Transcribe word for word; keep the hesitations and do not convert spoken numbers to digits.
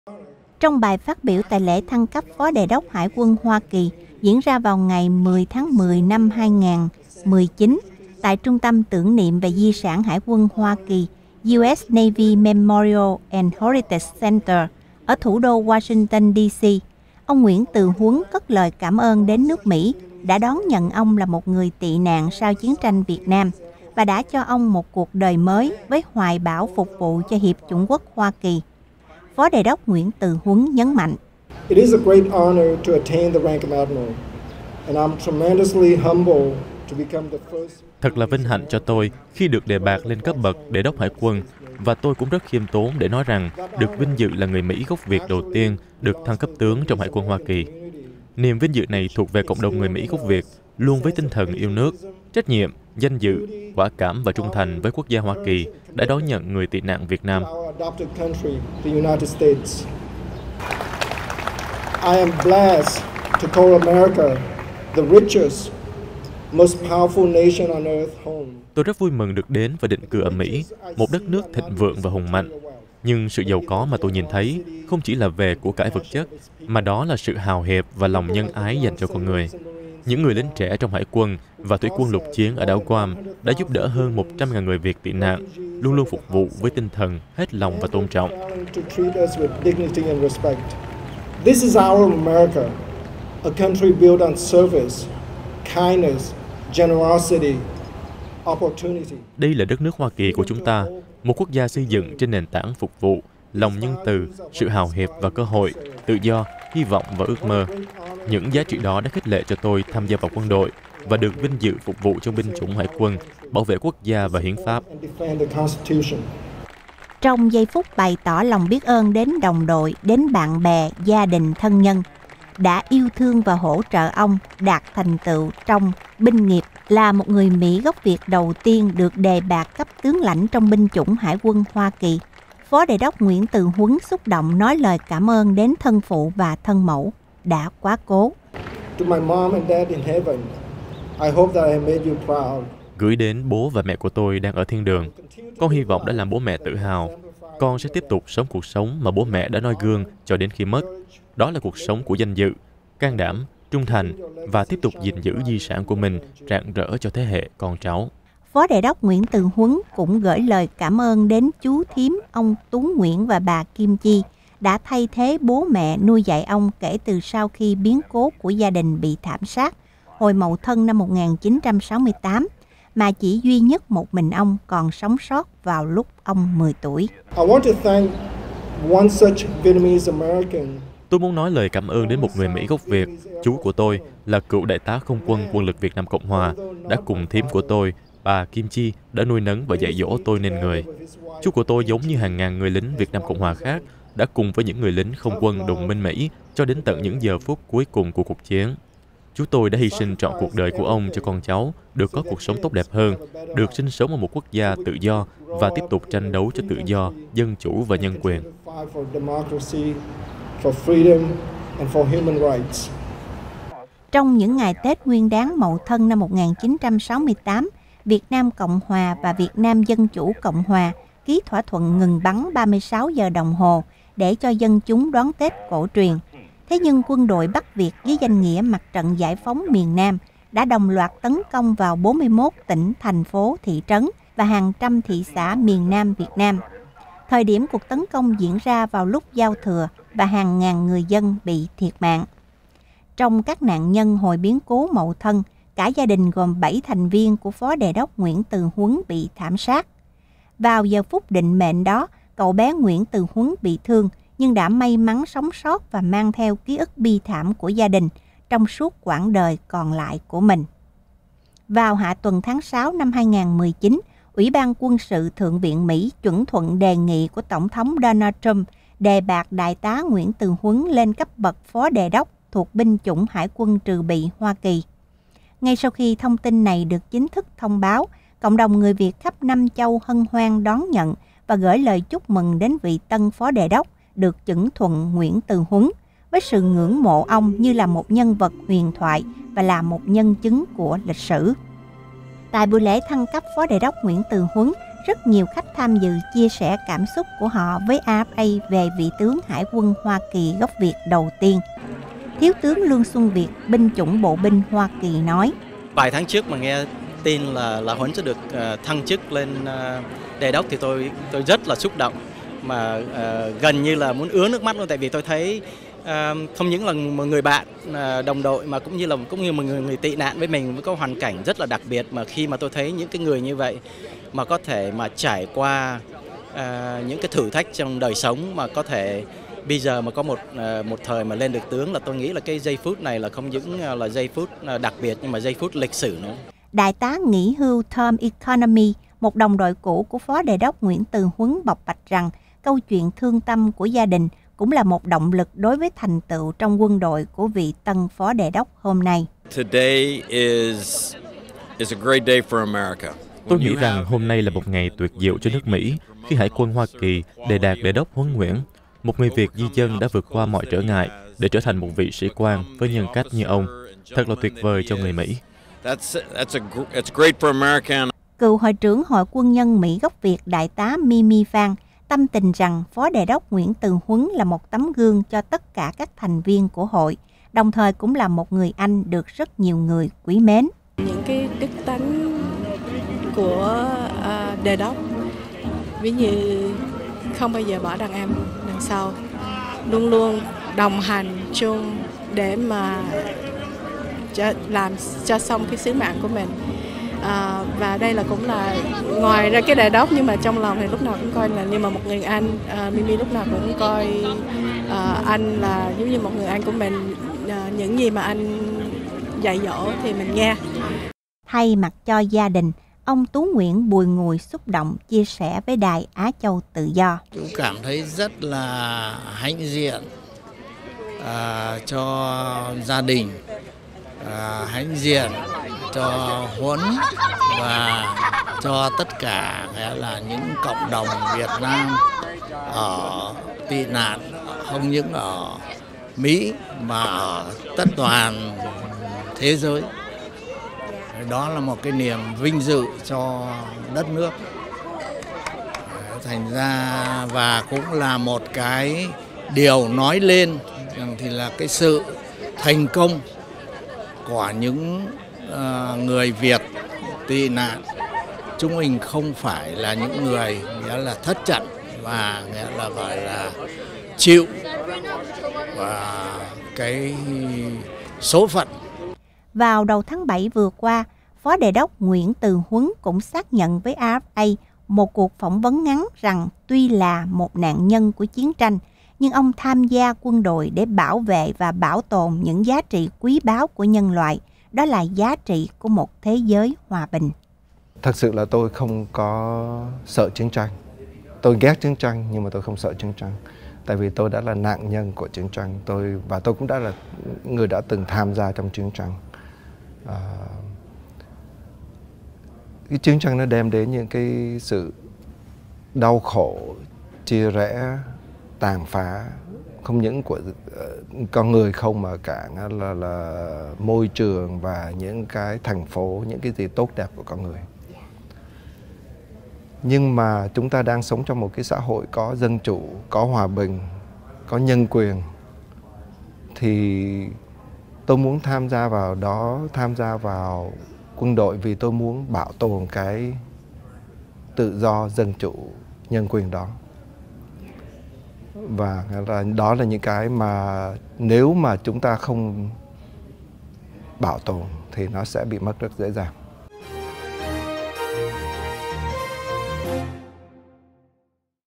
Trong bài phát biểu tại lễ thăng cấp Phó Đề đốc Hải quân Hoa Kỳ diễn ra vào ngày mười tháng mười năm hai nghìn không trăm mười chín tại Trung tâm Tưởng niệm về Di sản Hải quân Hoa Kỳ u ét Navy Memorial and Heritage Center ở thủ đô Washington, D C, ông Nguyễn Từ Huấn cất lời cảm ơn đến nước Mỹ đã đón nhận ông là một người tị nạn sau chiến tranh Việt Nam và đã cho ông một cuộc đời mới với hoài bão phục vụ cho Hiệp chủng quốc Hoa Kỳ. Phó Đề đốc Nguyễn Từ Huấn nhấn mạnh: It is a great honor to attain the rank of Admiral, and I'm tremendously humbled to become the first. Thật là vinh hạnh cho tôi khi được đề bạt lên cấp bậc Đề đốc Hải quân, và tôi cũng rất khiêm tốn để nói rằng được vinh dự là người Mỹ gốc Việt đầu tiên được thăng cấp tướng trong Hải quân Hoa Kỳ. Niềm vinh dự này thuộc về cộng đồng người Mỹ gốc Việt, luôn với tinh thần yêu nước, trách nhiệm, danh dự, quả cảm và trung thành với quốc gia Hoa Kỳ đã đón nhận người tị nạn Việt Nam. I am blessed to call America the richest, most powerful nation on earth home. Tôi rất vui mừng được đến và định cư ở Mỹ, một đất nước thịnh vượng và hùng mạnh. Nhưng sự giàu có mà tôi nhìn thấy không chỉ là về của cải vật chất, mà đó là sự hào hiệp và lòng nhân ái dành cho con người. Những người lính trẻ trong Hải quân và thủy quân lục chiến ở đảo Guam đã giúp đỡ hơn một trăm nghìn người Việt tị nạn, luôn luôn phục vụ với tinh thần hết lòng và tôn trọng. This is our America, a country built on service, kindness, generosity, opportunity. Đây là đất nước Hoa Kỳ của chúng ta, một quốc gia xây dựng trên nền tảng phục vụ, lòng nhân từ, sự hào hiệp và cơ hội, tự do, hy vọng và ước mơ. Những giá trị đó đã khích lệ cho tôi tham gia vào quân đội và được vinh dự phục vụ trong binh chủng Hải quân, bảo vệ quốc gia và hiến pháp. Trong giây phút bày tỏ lòng biết ơn đến đồng đội, đến bạn bè, gia đình, thân nhân đã yêu thương và hỗ trợ ông đạt thành tựu trong binh nghiệp, là một người Mỹ gốc Việt đầu tiên được đề bạt cấp tướng lãnh trong binh chủng Hải quân Hoa Kỳ. Phó Đề đốc Nguyễn Từ Huấn xúc động nói lời cảm ơn đến thân phụ và thân mẫu đã quá cố. To my mom and dad in heaven, I hope that I made you proud. Gửi đến bố và mẹ của tôi đang ở thiên đường, con hy vọng đã làm bố mẹ tự hào. Con sẽ tiếp tục sống cuộc sống mà bố mẹ đã noi gương cho đến khi mất. Đó là cuộc sống của danh dự, can đảm, trung thành và tiếp tục gìn giữ di sản của mình rạng rỡ cho thế hệ con cháu. Phó Đề đốc Nguyễn Từ Huấn cũng gửi lời cảm ơn đến chú thím ông Tú Nguyễn và bà Kim Chi đã thay thế bố mẹ nuôi dạy ông kể từ sau khi biến cố của gia đình bị thảm sát hồi Mậu Thân năm một nghìn chín trăm sáu mươi tám, mà chỉ duy nhất một mình ông còn sống sót vào lúc ông mười tuổi. I want to thank one such Vietnamese American. Tôi muốn nói lời cảm ơn đến một người Mỹ gốc Việt, chú của tôi là cựu đại tá không quân quân lực Việt Nam Cộng Hòa, đã cùng thím của tôi, bà Kim Chi, đã nuôi nấng và dạy dỗ tôi nên người. Chú của tôi giống như hàng ngàn người lính Việt Nam Cộng Hòa khác, đã cùng với những người lính không quân đồng minh Mỹ cho đến tận những giờ phút cuối cùng của cuộc chiến. Chú tôi đã hy sinh trọn cuộc đời của ông cho con cháu được có cuộc sống tốt đẹp hơn, được sinh sống ở một quốc gia tự do và tiếp tục tranh đấu cho tự do, dân chủ và nhân quyền. Trong những ngày Tết Nguyên đán Mậu Thân năm một nghìn chín trăm sáu mươi tám, Việt Nam Cộng Hòa và Việt Nam Dân Chủ Cộng Hòa ký thỏa thuận ngừng bắn ba mươi sáu giờ đồng hồ để cho dân chúng đón Tết cổ truyền. Thế nhưng quân đội Bắc Việt với danh nghĩa Mặt trận Giải phóng miền Nam đã đồng loạt tấn công vào bốn mươi mốt tỉnh, thành phố, thị trấn và hàng trăm thị xã miền Nam Việt Nam. Thời điểm cuộc tấn công diễn ra vào lúc giao thừa và hàng ngàn người dân bị thiệt mạng. Trong các nạn nhân hồi biến cố Mậu Thân, cả gia đình gồm bảy thành viên của Phó Đề đốc Nguyễn Từ Huấn bị thảm sát. Vào giờ phút định mệnh đó, cậu bé Nguyễn Từ Huấn bị thương nhưng đã may mắn sống sót và mang theo ký ức bi thảm của gia đình trong suốt quãng đời còn lại của mình. Vào hạ tuần tháng sáu năm hai nghìn không trăm mười chín, Ủy ban Quân sự Thượng viện Mỹ chuẩn thuận đề nghị của Tổng thống Donald Trump đề bạt Đại tá Nguyễn Từ Huấn lên cấp bậc Phó Đề đốc thuộc binh chủng Hải quân Trừ bị Hoa Kỳ. Ngay sau khi thông tin này được chính thức thông báo, cộng đồng người Việt khắp năm châu hân hoan đón nhận và gửi lời chúc mừng đến vị tân Phó Đề đốc được chuẩn thuận Nguyễn Từ Huấn, với sự ngưỡng mộ ông như là một nhân vật huyền thoại và là một nhân chứng của lịch sử. Tại buổi lễ thăng cấp Phó Đề đốc Nguyễn Từ Huấn, Rất nhiều khách tham dự chia sẻ cảm xúc của họ với a ép a về vị tướng Hải quân Hoa Kỳ gốc Việt đầu tiên. Thiếu tướng Lương Xuân Việt, binh chủng bộ binh Hoa Kỳ nói: Vài tháng trước mà nghe tin là là Huấn sẽ được uh, thăng chức lên uh, đề đốc thì tôi tôi rất là xúc động, mà uh, gần như là muốn ứa nước mắt luôn, tại vì tôi thấy uh, không những là một người bạn uh, đồng đội mà cũng như là cũng như một người người tị nạn với mình với có hoàn cảnh rất là đặc biệt, mà khi mà tôi thấy những cái người như vậy mà có thể mà trải qua uh, những cái thử thách trong đời sống, mà có thể bây giờ mà có một uh, một thời mà lên được tướng, là tôi nghĩ là cái giây phút này là không những là giây phút đặc biệt nhưng mà giây phút lịch sử nữa. Đại tá nghỉ hưu Tom Economy, một đồng đội cũ của Phó Đề đốc Nguyễn Từ Huấn, bộc bạch rằng câu chuyện thương tâm của gia đình cũng là một động lực đối với thành tựu trong quân đội của vị tân Phó Đề đốc hôm nay. Today is is a great day for America. Tôi nghĩ rằng hôm nay là một ngày tuyệt diệu cho nước Mỹ khi Hải quân Hoa Kỳ đề đạt Đề đốc Huấn Nguyễn, một người Việt di dân đã vượt qua mọi trở ngại để trở thành một vị sĩ quan với nhân cách như ông. Thật là tuyệt vời cho người Mỹ. That's, that's a, it's great for America. Cựu Hội trưởng Hội Quân nhân Mỹ gốc Việt Đại tá Mimi Phan tâm tình rằng Phó Đề đốc Nguyễn Từ Huấn là một tấm gương cho tất cả các thành viên của hội, đồng thời cũng là một người Anh được rất nhiều người quý mến. Những cái đức tánh của uh, Đề đốc, ví như không bao giờ bỏ đàn em đằng sau, luôn luôn đồng hành chung để mà cho, làm cho xong cái sứ mạng của mình. À, và đây là cũng là ngoài ra cái Đề đốc, nhưng mà trong lòng thì lúc nào cũng coi là như mà một người anh. à, Mimi lúc nào cũng coi à, anh là giống như một người anh của mình. à, những gì mà anh dạy dỗ thì mình nghe. Thay mặt cho gia đình, ông Tú Nguyễn Bùi Ngùi xúc động chia sẻ với Đài Á Châu Tự Do. Cũng cảm thấy rất là hãnh diện à, cho gia đình, à, hãnh diện cho Huấn và cho tất cả nghĩa là những cộng đồng Việt Nam ở tị nạn, không những ở Mỹ mà ở tất toàn thế giới. Đó là một cái niềm vinh dự cho đất nước. Thành ra và cũng là một cái điều nói lên rằng thì là cái sự thành công của những uh, người Việt tị nạn. Chúng mình không phải là những người nghĩa là thất trận và nghĩa là gọi là chịu và cái số phận. Vào đầu tháng bảy vừa qua, Phó Đề đốc Nguyễn Từ Huấn cũng xác nhận với a ép a một cuộc phỏng vấn ngắn rằng tuy là một nạn nhân của chiến tranh, nhưng ông tham gia quân đội để bảo vệ và bảo tồn những giá trị quý báu của nhân loại, đó là giá trị của một thế giới hòa bình. Thật sự là tôi không có sợ chiến tranh. Tôi ghét chiến tranh nhưng mà tôi không sợ chiến tranh. Tại vì tôi đã là nạn nhân của chiến tranh, tôi và tôi cũng đã là người đã từng tham gia trong chiến tranh. À, cái chiến tranh nó đem đến những cái sự đau khổ, chia rẽ, tàn phá, không những của uh, con người không mà cả là, là môi trường và những cái thành phố, những cái gì tốt đẹp của con người. Nhưng mà chúng ta đang sống trong một cái xã hội có dân chủ, có hòa bình, có nhân quyền. Thì tôi muốn tham gia vào đó, tham gia vào quân đội vì tôi muốn bảo tồn cái tự do, dân chủ, nhân quyền đó. Và đó là những cái mà nếu mà chúng ta không bảo tồn thì nó sẽ bị mất rất dễ dàng.